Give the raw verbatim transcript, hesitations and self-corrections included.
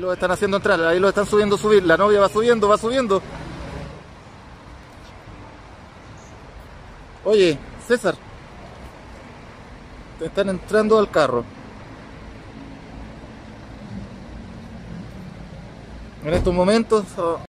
Lo están haciendo entrar, ahí lo están subiendo, subir. La novia va subiendo, va subiendo. Oye, César, te están entrando al carro. En estos momentos... oh,